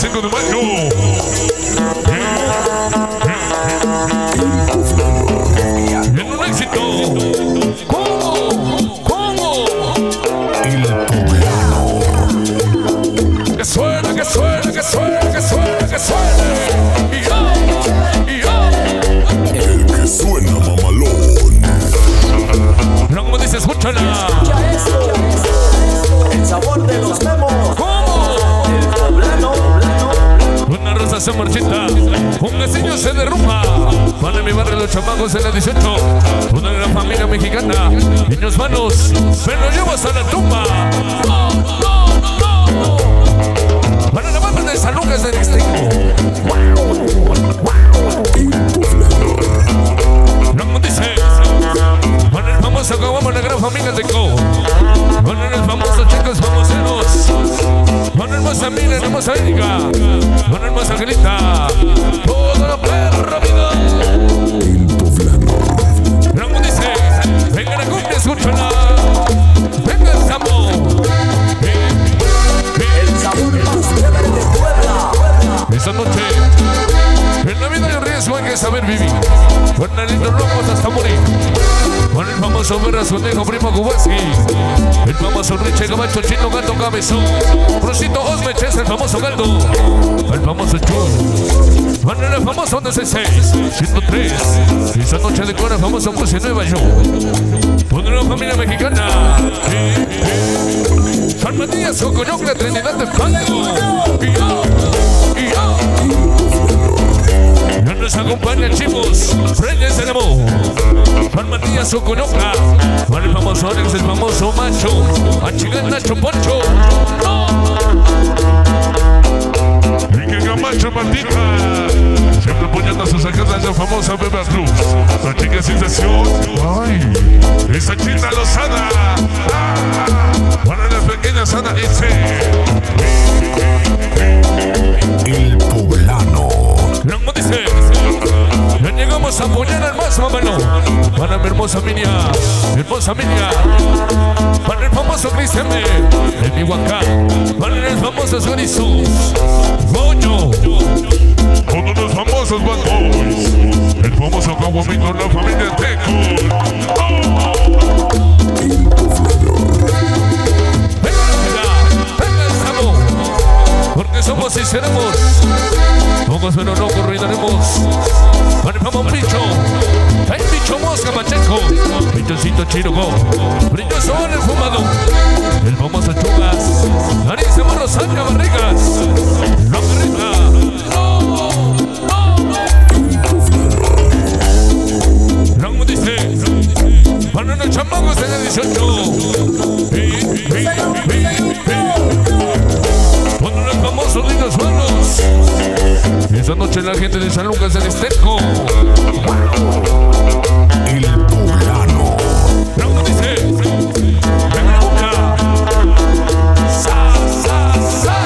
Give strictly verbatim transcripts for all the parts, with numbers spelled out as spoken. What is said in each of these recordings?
cinco de mayo. En un éxito. ¿Cómo? ¿Cómo? El Poblano. Que suena, que suena, que suena, que suena, que suena. Y yo, y yo. El que suena mamalón. No como dice, escúchala. Escucha esto, el sabor de los memos. ¿Cómo? El Poblano. Una rosa se marchita, un vecino se derrumba. Van a mi barrio los chamacos en la dieciocho. Una gran familia mexicana, niños manos, me los llevo hasta la tumba. Para la banda de San Lucas del Extremo. No dice, con el famoso Caguamo, la gran familia Teco. Con el famoso Chicos Famoseros. Con el hermosa Mila, la hermosa Erika. Con el hermosa Angelita. Toda la perra vida. El Poblano. No dice, venga la cumbia, escúchala. Venga el sabor. El sabor más chévere de Puebla. Esta noche, en la vida hay riesgo, hay que saber vivir. Con alitos locos hasta morir. Con el famoso Verras, Conejo, Primo Kubaski. El famoso Riche, Gabacho, Chino, Gato, Cabezón. Brusito, Osmeches, el famoso Galdo. El famoso Chur. Con el famoso once seis, ciento tres. Esta noche decora el famoso Pussy Nueva York. Con una familia mexicana. San Matías, Cocoyoc, la Trinidad de Pango. Y yo, y yo. Ya nos acompaña Chivos, Reyes del Amor. Juan Matías Oconoca, con el famoso Alex, el famoso Macho, Achigan Nacho Poncho. Y que Camacho Maldita, siempre apoyando a sus sacadas la famosa Beba Cruz. La chica sensación, ay, esa china Lozada. Ah, para las pequeñas Ana ese. El Poblano. No dice, ya llegamos a apoyar al más mamalón. Para mi hermosa Minia, mi hermosa Minia. Para el famoso Chris M, el Mihuacán. Para el famoso Suarizu, Goyo. Todos los famosos Bad Boys. El famoso Caguamito, la familia Teco. El Poblano. Venga la vida, venga el sabor. Porque somos y seremos. Pocos pero no corridaremos. Para el famoso bicho, el bicho Mosca Macheco, bichocito Chiroco, brilloso en el fumado, el famoso Chugas, Nariz de Morro Sanga Barrigas, la Carrita. No dice, para los chamacos de la dieciocho. Con los famosos lindos manos. Esta noche la gente de San Lucas del Extremo. El Poblano. No dice, venga la cumbia. Sa, sa, sa.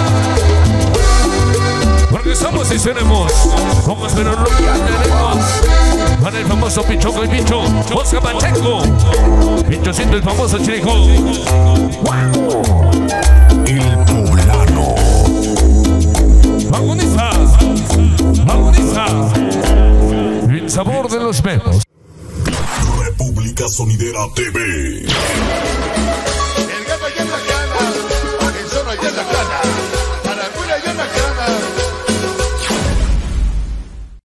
Porque somos y seremos. Somos pero no tenemos. Para el famoso Pichoco y Bicho, Mosca Pacheco. Bichocito el famoso Chirico. El Poblano. Agoniza, agoniza. El sabor de los memos. República Sonidera T V. El gato allá en la cana, el zorro allá en la cana, para la cuya allá en la cana.